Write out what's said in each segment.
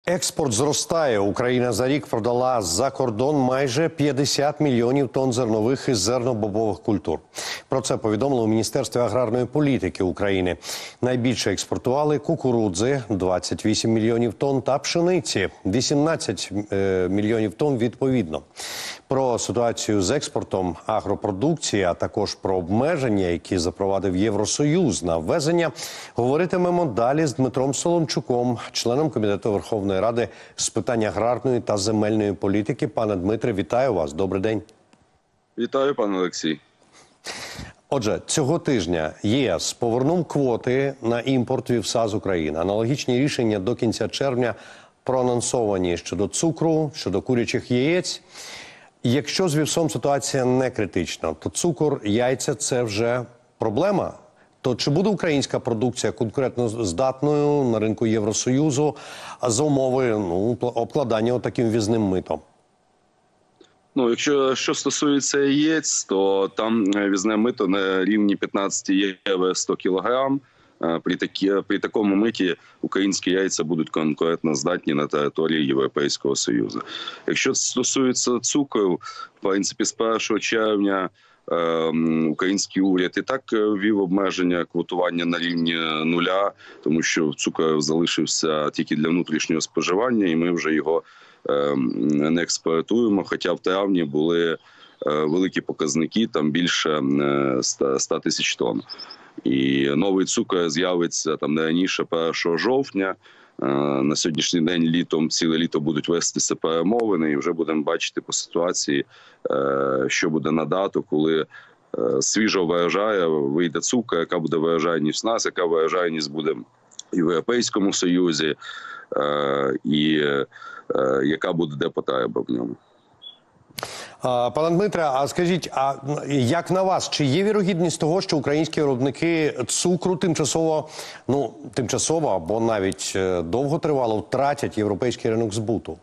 Експорт зростає. Україна за рік продала за кордон майже 50 мільйонів тонн зернових і зернобобових культур. Про це повідомило у Міністерстві аграрної політики України. Найбільше експортували кукурудзи – 28 мільйонів тонн та пшениці – 18 мільйонів тонн відповідно. Про ситуацію з експортом агропродукції, а також про обмеження, які запровадив Євросоюз на ввезення, говоритимемо далі з Дмитром Соломчуком, членом Комітету Верховної Ради з питань аграрної та земельної політики. Пане Дмитре, вітаю вас. Добрий день. Вітаю, пане Олексій. Отже, цього тижня ЄС повернув квоти на імпорт вівса з України. Аналогічні рішення до кінця червня проанонсовані щодо цукру, щодо курячих яєць. Якщо з вівсом ситуація не критична, то цукор, яйця – це вже проблема. То чи буде українська продукція конкурентно здатною на ринку Євросоюзу за умови обкладання таким ввізним митом? Якщо стосується яєць, то там ввізне мито на рівні 15 євро 100 кілограм. При такому миті українські яйця будуть конкурентно здатні на території Європейського Союзу. Якщо стосується цукру, в принципі, з 1 червня український уряд і так ввів обмеження квотування на рівні нуля, тому що цукор залишився тільки для внутрішнього споживання, і ми вже його не експортуємо, хоча в травні були великі показники, там більше 100 тисяч тонн. І новий цукор з'явиться там не раніше 1 жовтня. На сьогоднішній день ціле літо будуть вестися перемовини, і вже будемо бачити по ситуації, що буде на дату, коли свіжого врожаю вийде цукор, яка буде врожайність в нас, яка врожайність буде в Європейському Союзі, і яка буде де потреба в ньому. Пане Дмитре, а скажіть, а як на вас, чи є вірогідність того, що українські виробники цукру тимчасово або навіть довготривало втратять європейський ринок збуту?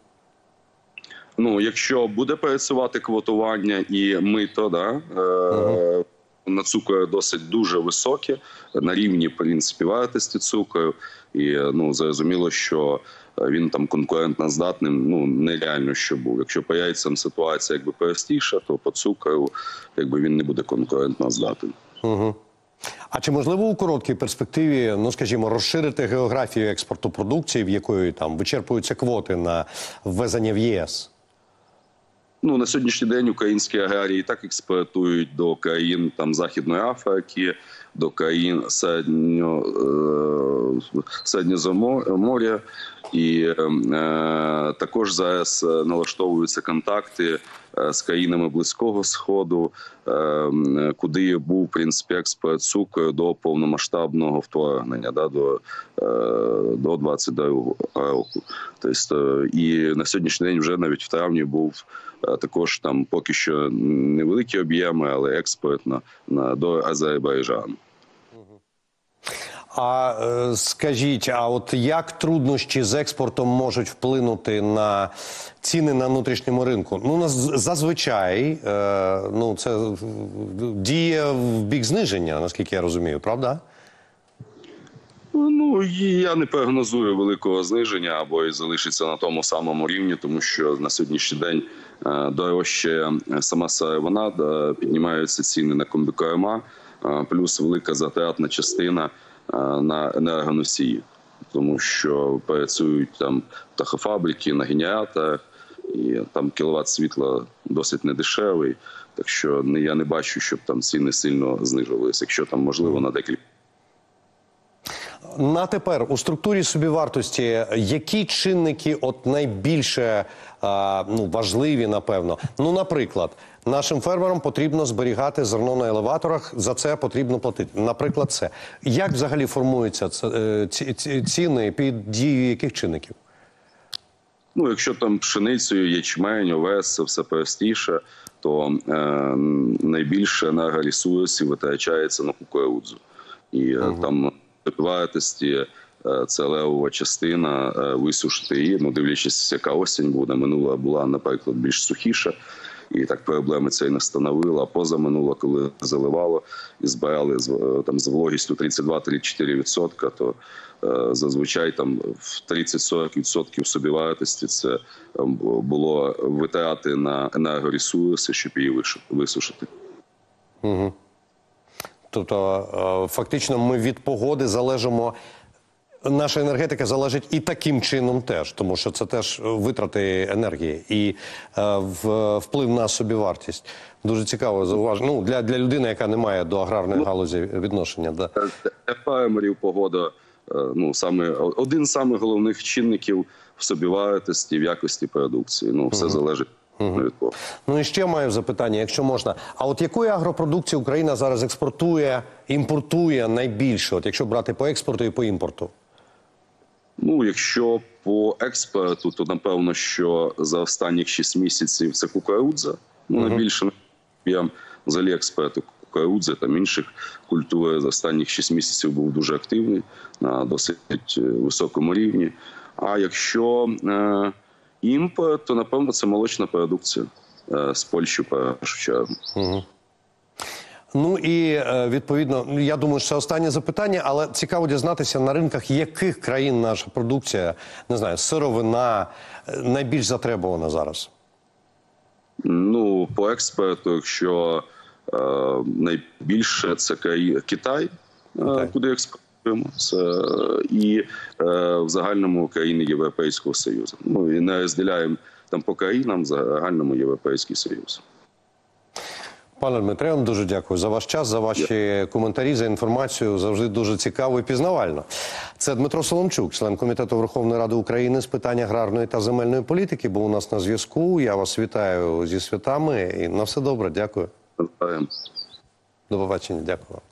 Якщо буде працювати квотування і мито, на цукор досить дуже високі, на рівні, в принципі, вартості цукру, і зрозуміло, що він там конкурентно здатним, нереально, що був. Якщо по яйцям ситуація простіша, то по цукру він не буде конкурентно здатним. А чи можливо у короткій перспективі, скажімо, розширити географію експорту продукції, в якої там вичерпуються квоти на ввезення в єС? На сьогоднішній день українські аграрії так експортують до країн Західної Африки, до країн Середземномор'я. І також зараз налаштовуються контакти з країнами Близького Сходу, куди був, в принципі, експорт цукру до повномасштабного вторгнення, до 22 року. Тобто, і на сьогоднішній день вже навіть в травні був також там поки що невеликі об'єми, але експорт до Азербайджану. А скажіть, а от як труднощі з експортом можуть вплинути на ціни на внутрішньому ринку? Зазвичай, це діє в бік зниження, наскільки я розумію, правда? Я не прогнозую великого зниження або і залишиться на тому самому рівні, тому що на сьогоднішній день дорожчає сама сировина, піднімаються ціни на комбікорма, плюс велика затратна частина на енергоносії, тому що працюють там птахофабрики на генераторах, і там кіловат світла досить недешевий, так що я не бачу, щоб там ціни сильно знижувалися, якщо там можливо на декілька. На тепер у структурі собівартості які чинники найбільше важливі, напевно? Наприклад, нашим фермерам потрібно зберігати зерно на елеваторах, за це потрібно платити. Наприклад, це. Як взагалі формуються ціни, під дією яких чинників? Якщо там пшеницею, ячмень, овес, це все простіше, то найбільше енергоресурсів витрачається на кукурудзу. І там вартості це левова частина, висушити її, дивлячись, яка осінь буде. Минула була, наприклад, більш сухіша. і так проблеми це і не становило. А позаминуло, коли заливало і збирали там з вологістю 32-34%, то зазвичай там в 30-40% собівартості це було витрати на енергоресурси, щоб її висушити. Угу. Тобто, фактично, ми від погоди залежимо. Наша енергетика залежить і таким чином теж, тому що це теж витрати енергії і вплив на собівартість. Дуже цікаво зауваження. Ну, для людини, яка не має до аграрної галузі відношення. Да. Для фермерів погода один з самих головних чинників в собівартості, в якості продукції. Ну, все залежить від погоди. Ну і ще маю запитання, якщо можна. А от якої агропродукції Україна зараз експортує, імпортує найбільше, от якщо брати по експорту і по імпорту? Ну, якщо по експорту, то напевно, що за останніх 6 місяців це кукурудза. Ну, найбільше об'єм взагалі експорту кукурудзи, там інших культур за останніх 6 місяців був дуже активний, на досить високому рівні. А якщо імпорт, то напевно це молочна продукція з Польщі, в першу чергу. Ну і, відповідно, я думаю, що це останнє запитання, але цікаво дізнатися, на ринках яких країн наша продукція, не знаю, сировина найбільш затребувана зараз? Ну, по експорту, якщо найбільше це Китай, куди експортуємо, це і в загальному країни Європейського Союзу. Ну, і не розділяємо там по країнам, в загальному Європейський Союз. Пане Дмитре, я вам дуже дякую за ваш час, за ваші коментарі, за інформацію. Завжди дуже цікаво і пізнавально. Це Дмитро Соломчук, член Комітету Верховної Ради України з питань аграрної та земельної політики, був у нас на зв'язку. Я вас вітаю зі святами і на все добре. Дякую. До побачення. Дякую.